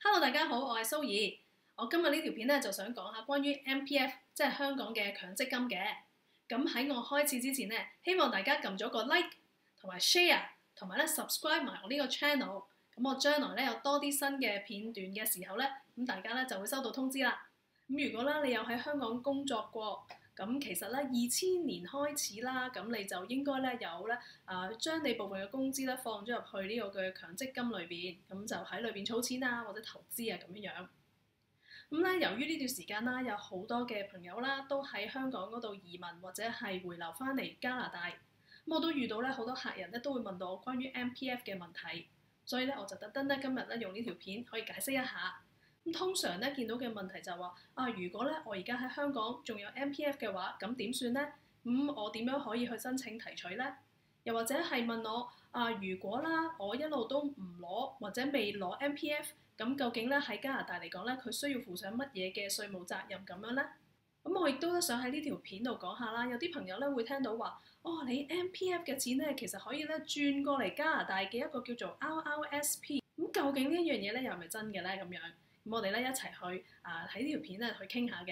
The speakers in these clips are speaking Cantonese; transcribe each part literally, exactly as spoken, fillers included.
Hello，大家好，我係蘇怡。我今日呢條片咧就想講下關於 M P F， 即係香港嘅強積金嘅。咁喺我開始之前咧，希望大家撳咗個 like 同埋 share，同埋咧 subscribe 埋我呢個 channel。咁我將來咧有多啲新嘅片段嘅時候咧，咁大家咧就會收到通知啦。咁如果咧你有喺香港工作過，咁其實咧二千年開始啦，咁你就應該咧有咧啊將你部分嘅工資咧放咗入去呢個嘅強積金裏邊，咁就喺裏邊儲錢啊或者投資啊咁樣樣。咁咧由於呢段時間啦，有好多嘅朋友啦都喺香港嗰度移民或者係回流翻嚟加拿大，咁我都遇到咧好多客人咧都會問到我關於 M P F 嘅問題，所以咧我就特登咧今日咧用呢條片可以解釋一下。咁通常咧見到嘅問題就係話啊，如果咧我而家喺香港仲有 M P F 嘅話，咁點算咧？咁、嗯、我點樣可以去申請提取咧？又或者係問我啊，如果啦我一路都唔攞或者未攞 M P F， 咁究竟咧喺加拿大嚟講咧，佢需要負上乜嘢嘅稅務責任咁樣咧？咁我亦都想喺呢條片度講下啦。有啲朋友咧會聽到話，哦，你 M P F 嘅錢咧其實可以咧轉過嚟加拿大嘅一個叫做 R R S P， 咁究竟呢一樣嘢咧又係咪真嘅咧？咁樣咁我哋咧一齊去啊喺呢條片咧去傾下嘅。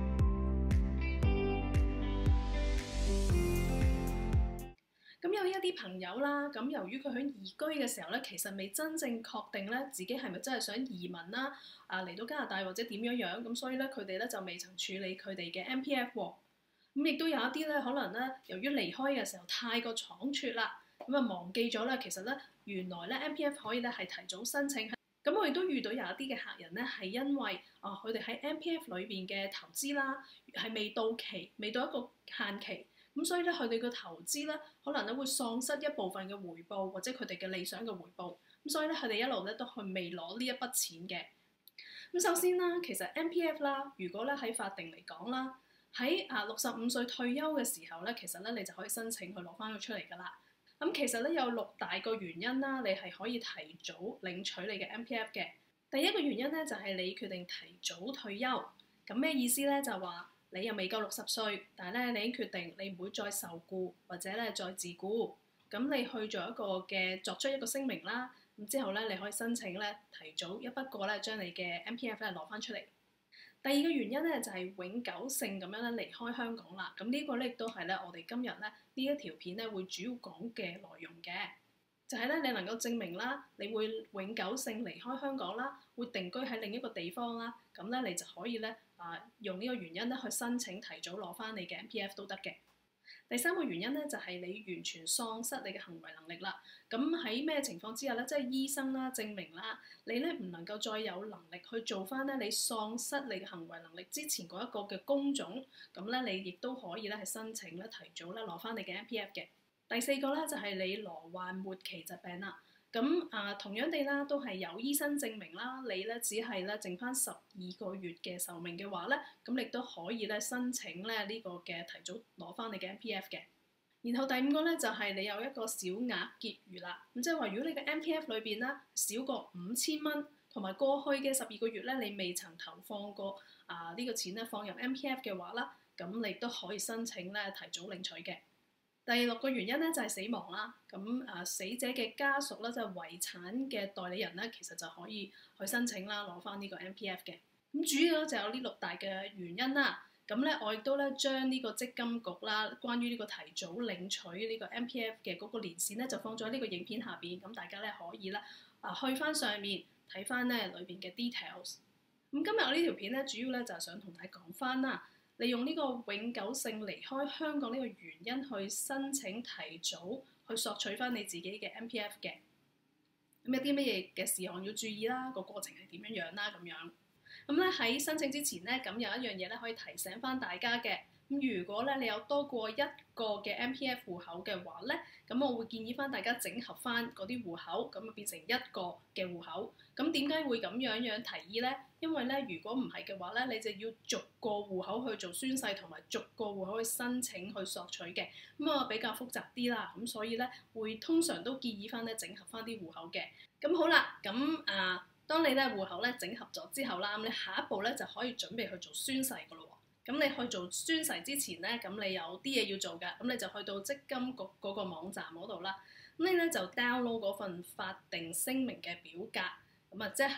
咁有一啲朋友啦，咁由於佢喺移居嘅時候咧，其實未真正確定咧自己係咪真係想移民啦，啊嚟到加拿大或者點樣樣，咁所以咧佢哋咧就未曾處理佢哋嘅 M P F 喎。咁亦都有一啲咧可能咧，由於離開嘅時候太過倉促啦，咁啊忘記咗咧，其實咧原來咧 M P F 可以咧係提早申請。咁我亦都遇到有一啲嘅客人咧，係因為啊佢哋喺 M P F 裏邊嘅投資啦，係未到期，未到一個限期。咁所以咧，佢哋嘅投資咧，可能咧會喪失一部分嘅回報，或者佢哋嘅理想嘅回報。咁所以咧，佢哋一路咧都係未攞呢一筆錢嘅。咁首先啦，其實 M P F 啦，如果咧喺法定嚟講啦，喺啊六十五歲退休嘅時候咧，其實咧你就可以申請去攞翻佢出嚟㗎啦。咁其實咧有六大個原因啦，你係可以提早領取你嘅 M P F 嘅。第一個原因咧就係你決定提早退休。咁咩意思咧？就話你又未夠六十歲，但係咧你已經決定你唔會再受僱或者咧再自僱，咁你去做一個嘅作出一個聲明啦，咁之後咧你可以申請咧提早一筆過咧將你嘅 M P F 咧攞翻出嚟。第二個原因咧就係永久性咁樣咧離開香港啦，咁呢個咧亦都係咧我哋今日咧呢一條片咧會主要講嘅內容嘅，就係咧你能夠證明啦，你會永久性離開香港啦，會定居喺另一個地方啦，咁咧你就可以咧啊用呢個原因咧去申請提早攞翻你嘅 M P F 都得嘅。第三個原因咧就係你完全喪失你嘅行為能力啦。咁喺咩情況之下咧，即係醫生啦證明啦，你咧唔能夠再有能力去做翻咧你喪失你嘅行為能力之前嗰一個嘅工種，咁咧你亦都可以咧係申請咧提早咧攞翻你嘅 M P F 嘅。第四個咧就係你罹患末期疾病啦。咁啊同樣地啦，都係有醫生證明啦，你咧只係咧剩翻十二個月嘅壽命嘅話咧，咁你都可以咧申請咧呢個嘅提早攞翻你嘅 M P F 嘅。然後第五個咧就係你有一個小額結餘啦，咁即係話如果你嘅 M P F 裏邊咧少過五千蚊，同埋過去嘅十二個月咧你未曾投放過啊呢個錢咧放入 M P F 嘅話啦，咁你都可以申請咧提早領取嘅。第六個原因咧就係死亡啦，咁啊死者嘅家屬咧就係遺產嘅代理人咧，其實就可以去申請啦攞翻呢個 M P F 嘅。咁主要咧就有呢六大嘅原因啦。咁咧我亦都咧將呢個積金局啦，關於呢個提早領取呢個 M P F 嘅嗰個年線咧，就放咗喺呢個影片下邊，咁大家咧可以咧啊去翻上面睇翻咧裏邊嘅 details。咁今日我呢條片咧主要咧就係想同大家講翻啦。利用呢個永久性離開香港呢個原因去申請提早去索取翻你自己嘅 M P F 嘅，咁有啲乜嘢嘅事項要注意啦？個過程係點樣樣啦？咁樣咁咧喺申請之前咧，咁有一樣嘢咧可以提醒翻大家嘅。咁如果咧你有多過一個嘅 M P F 戶口嘅話咧，咁我會建議翻大家整合翻嗰啲戶口，咁啊變成一個嘅戶口。咁點解會咁樣樣提議咧？因為咧如果唔係嘅話咧，你就要逐個戶口去做宣誓，同埋逐個戶口去申請去索取嘅，咁啊比較複雜啲啦。咁所以咧會通常都建議翻咧整合翻啲戶口嘅。咁好啦，咁啊當你咧戶口咧整合咗之後啦，咁你下一步咧就可以準備去做宣誓噶咯喎。咁你去做宣誓之前咧，咁你有啲嘢要做㗎，咁你就去到積金局嗰個網站嗰度啦。咁你咧就 download 嗰份法定聲明嘅表格，咁啊即係咧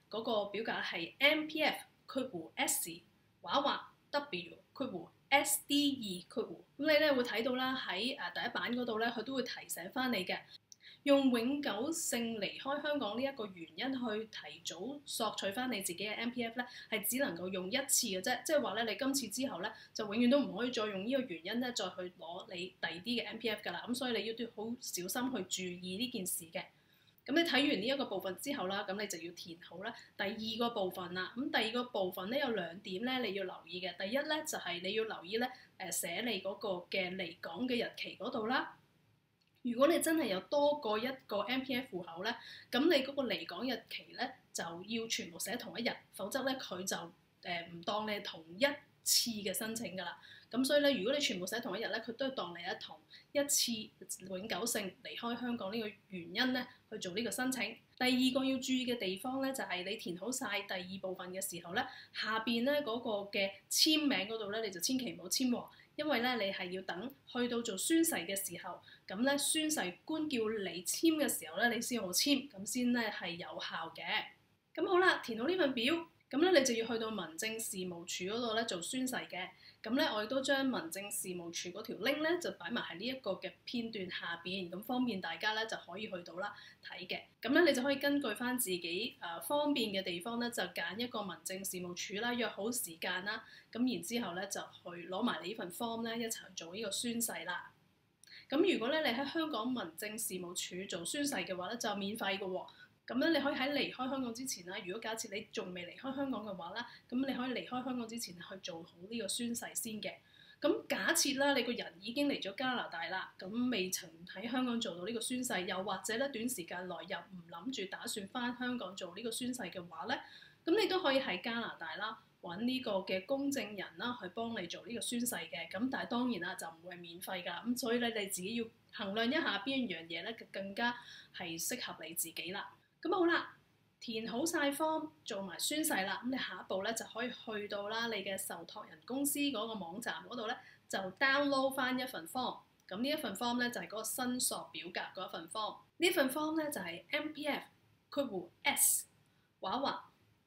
嗰個表格係 M P F 括弧 S 畫畫 W 括弧 S D 二括弧，咁你咧會睇到啦，喺誒第一版嗰度咧，佢都會提醒翻你嘅，用永久性離開香港呢一個原因去提早索取翻你自己嘅 M P F 咧，係只能夠用一次嘅啫，即係話咧你今次之後咧就永遠都唔可以再用呢個原因咧再去攞你第二啲嘅 M P F 㗎啦，咁所以你要都好小心去注意呢件事嘅。咁你睇完呢一個部分之後啦，咁你就要填好啦第二個部分啦。咁第二個部分咧有兩點咧你要留意嘅。第一咧就係、是、你要留意咧誒寫你嗰個嘅離港嘅日期嗰度啦。如果你真係有多過一個 M P F 戶口咧，咁你嗰個離港日期咧就要全部寫同一日，否則咧佢就誒唔、呃、當你係同一次嘅申請㗎啦。咁所以咧，如果你全部寫同一日咧，佢都係當你一同一次永久性離開香港呢個原因咧去做呢個申請。第二個要注意嘅地方咧，就係、是、你填好晒第二部分嘅時候咧，下邊咧嗰個嘅簽名嗰度咧，你就千祈唔好簽喎，因為咧你係要等去到做宣誓嘅時候，咁咧宣誓官叫你簽嘅時候咧，你先好簽，咁先咧係有效嘅。咁好啦，填好呢份表，咁咧你就要去到民政事務處嗰度咧做宣誓嘅。咁咧，我亦都將民政事務處嗰條 link 咧就擺埋喺呢一個嘅片段下邊，咁方便大家咧就可以去到啦睇嘅。咁咧，你就可以根據翻自己誒、呃、方便嘅地方咧，就揀一個民政事務處啦，約好時間啦，咁然之後咧就去攞埋你呢份 form 咧一齊做呢個宣誓啦。咁如果咧你喺香港民政事務處做宣誓嘅話咧，就免費嘅喎。咁咧，你可以喺離開香港之前啦。如果假設你仲未離開香港嘅話啦，咁你可以離開香港之前去做好呢個宣誓先嘅。咁假設啦，你個人已經嚟咗加拿大啦，咁未曾喺香港做到呢個宣誓，又或者咧短時間內又唔諗住打算翻香港做呢個宣誓嘅話咧，咁你都可以喺加拿大啦揾呢個嘅公證人啦去幫你做呢個宣誓嘅。咁但係當然啦，就唔會係免費㗎。咁所以咧你自己要衡量一下邊一樣嘢咧更加係適合你自己啦。咁好啦，填好晒 form，做埋宣誓啦。咁你下一步咧就可以去到啦你嘅受託人公司嗰個網站嗰度咧，就 download 翻一份 form。咁呢一份 form 咧就係嗰個申索表格嗰一份 form。呢份 form 咧就係 M P F 括弧 S 畫畫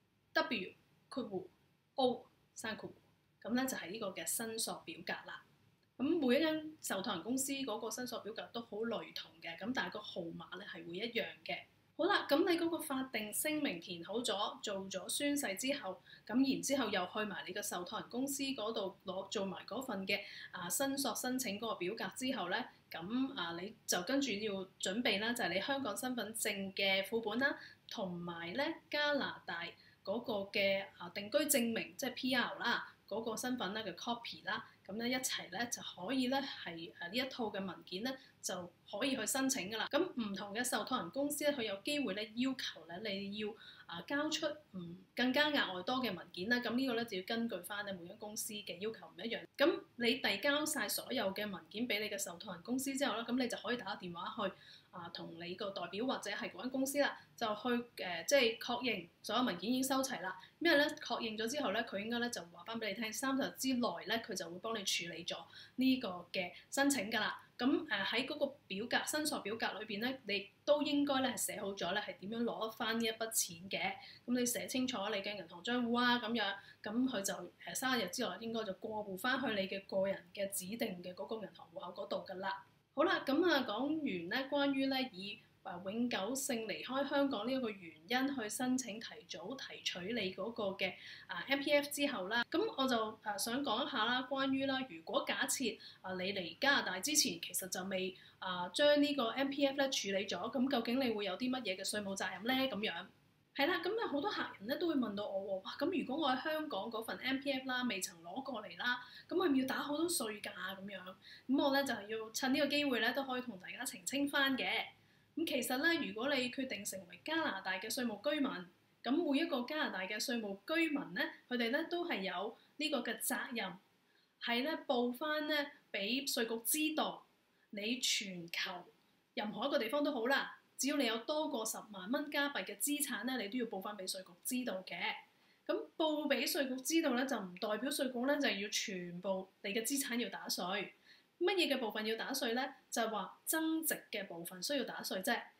W 括弧 O 刪括弧，咁咧就係呢個嘅申索表格啦。咁每一間受託人公司嗰個申索表格都好類同嘅，咁但係個號碼咧係會一樣嘅。好啦，咁你嗰個法定聲明填好咗，做咗宣誓之後，咁然之後又去埋你個受託人公司嗰度攞做埋嗰份嘅啊申索申請嗰個表格之後咧，咁啊你就跟住要準備啦，就係你香港身份證嘅副本啦，同埋咧加拿大嗰個嘅啊定居證明，即係 P R 啦嗰個身份咧嘅 copy 啦，咁咧一齊咧就可以咧係誒呢一套嘅文件咧。就可以去申請㗎啦。咁唔同嘅受託人公司咧，佢有機會咧要求咧你要啊交出唔更加額外多嘅文件啦。咁呢個咧就要根據翻咧每間公司嘅要求唔一樣。咁你遞交晒所有嘅文件俾你嘅受託人公司之後咧，咁你就可以打個電話去啊同你個代表或者係嗰間公司啦，就去誒、呃、即係確認所有文件已經收齊啦。因為咧確認咗之後咧，佢應該咧就話翻俾你聽，三十日之內咧佢就會幫你處理咗呢個嘅申請㗎啦。咁誒喺嗰個表格申索表格裏邊咧，你都應該咧係寫好咗咧係點樣攞翻呢一筆錢嘅。咁你寫清楚你嘅銀行帳戶啊咁樣，咁佢就誒三十日之內應該就過戶翻去你嘅個人嘅指定嘅嗰個銀行戶口嗰度㗎啦。好啦，咁啊講完咧關於咧以誒永久性離開香港呢一個原因去申請提早提取你嗰個嘅啊 M P F 之後啦，咁我就誒想講一下啦，關於啦，如果假設啊你嚟加拿大之前其實就未啊將呢個 M P F 咧處理咗，咁究竟你會有啲乜嘢嘅稅務責任咧？咁樣係啦，咁啊好多客人咧都會問到我喎，哇！咁如果我喺香港嗰份 M P F 啦未曾攞過嚟啦，咁係咪要打好多稅㗎咁樣？咁我咧就係要趁呢個機會咧都可以同大家澄清翻嘅。咁其實咧，如果你決定成為加拿大嘅稅務居民，咁每一個加拿大嘅稅務居民咧，佢哋咧都係有呢個嘅責任，係咧報翻咧俾稅局知道，你全球任何一個地方都好啦，只要你有多過十萬蚊加幣嘅資產咧，你都要報翻俾稅局知道嘅。咁報俾稅局知道咧，就唔代表稅局咧就係要全部你嘅資產要打稅。乜嘢嘅部分要打稅咧？就係話增值嘅部分需要打稅啫。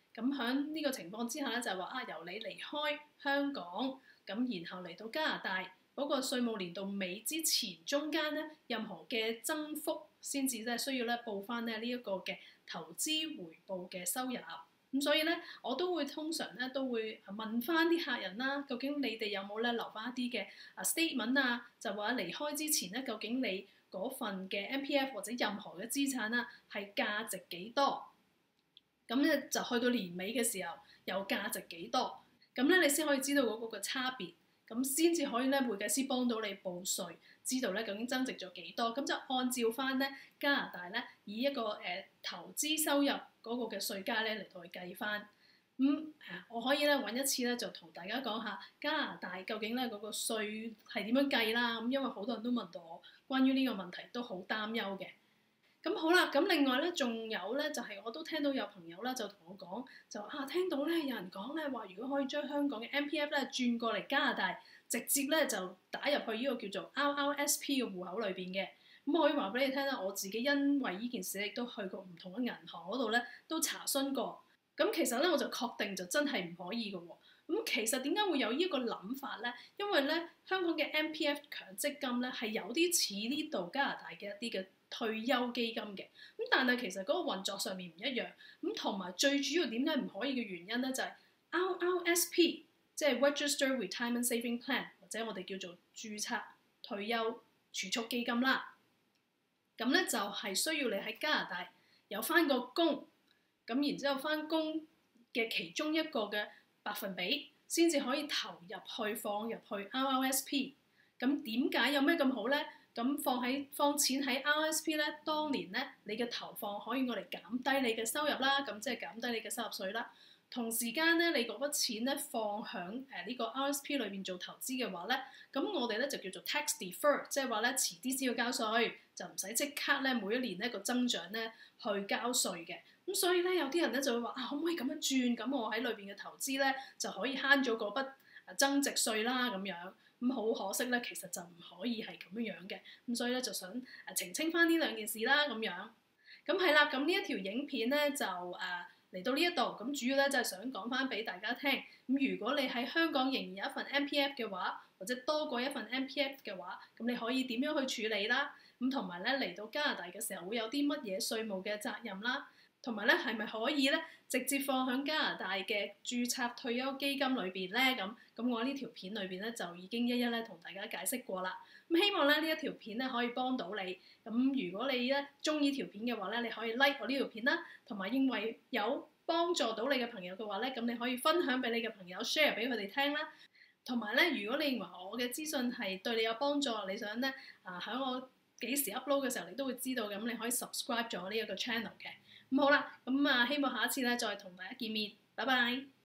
咁喺呢個情況之下咧，就係話啊，由你離開香港，咁然後嚟到加拿大嗰個稅務年度尾之前，中間咧任何嘅增幅先至咧需要咧報翻咧呢一個嘅投資回報嘅收入。咁所以咧，我都會通常咧都會問翻啲客人啦，究竟你哋有冇咧留翻一啲嘅啊 statement 啊，就話離開之前咧，究竟你嗰份嘅 M P F 或者任何嘅資產啦係價值幾多？咁咧就去到年尾嘅時候，有價值幾多？咁咧你先可以知道嗰個嘅差別，咁先至可以咧會計師幫到你報稅，知道咧究竟增值咗幾多。咁就按照翻咧加拿大咧以一個誒、呃、投資收入嗰個嘅稅階咧嚟到去計翻。咁、嗯、我可以咧揾一次咧就同大家講下加拿大究竟咧嗰個稅係點樣計啦。咁因為好多人都問到我關於呢個問題，都好擔憂嘅。咁好啦，咁另外咧，仲有咧，就係、是、我都聽到有朋友咧就同我講，就啊聽到咧有人講咧話，如果可以將香港嘅 M P F 咧轉過嚟加拿大，直接咧就打入去呢個叫做 R R S P 嘅戶口裏邊嘅。咁我可以話俾你聽啦，我自己因為呢件事亦都去過唔同嘅銀行嗰度咧，都查詢過。咁其實咧我就確定就真係唔可以嘅喎。咁其實點解會有呢一個諗法咧？因為咧香港嘅 M P F 強積金咧係有啲似呢度加拿大嘅一啲嘅退休基金嘅，咁但係其實嗰個運作上面唔一樣，咁同埋最主要點解唔可以嘅原因咧，就係 R R S P， 即係 Registered Retirement Saving Plan， 或者我哋叫做註冊退休儲蓄基金啦。咁咧就係需要你喺加拿大有返個工，咁然之後返工嘅其中一個嘅百分比，先至可以投入去放入去 R R S P。咁點解有咩咁好咧？咁放喺放錢喺 R R S P 咧，當年咧你嘅投放可以用嚟減低你嘅收入啦，咁即係減低你嘅收入稅啦。同時間咧，你嗰筆錢咧放響誒呢個 R R S P 裏邊做投資嘅話咧，咁我哋咧就叫做 tax defer，即係話咧遲啲先要交稅，就唔使即刻咧每一年咧個增長咧去交稅嘅。咁所以咧有啲人咧就會話啊，可唔可以咁樣轉？咁我喺裏邊嘅投資咧就可以慳咗嗰筆誒增值稅啦咁樣。咁好可惜咧，其實就唔可以係咁樣樣嘅，咁所以咧就想誒澄清翻呢兩件事啦，咁樣。咁係啦，咁呢一條影片咧就誒嚟、呃、到呢一度，咁主要咧就係、是、想講翻俾大家聽。咁如果你喺香港仍然有一份 M P F 嘅話，或者多過一份 M P F 嘅話，咁你可以點樣去處理啦？咁同埋咧嚟到加拿大嘅時候會有啲乜嘢稅務嘅責任啦？同埋咧，係咪可以咧直接放喺加拿大嘅註冊退休基金裏邊咧？咁咁我呢條片裏邊咧就已經一一咧同大家解釋過啦。咁希望咧呢一條片咧可以幫到你。咁如果你咧中意條片嘅話咧，你可以 like 我呢條片啦，同埋認為有幫助到你嘅朋友嘅話咧，咁你可以分享俾你嘅朋友 share 俾佢哋聽啦。同埋咧，如果你認為我嘅資訊係對你有幫助，你想咧啊喺我幾時 upload 嘅時候，你都會知道嘅，咁你可以 subscribe 咗呢一個 channel 嘅。咁好啦，咁啊希望下一次咧再同大家見面，拜拜。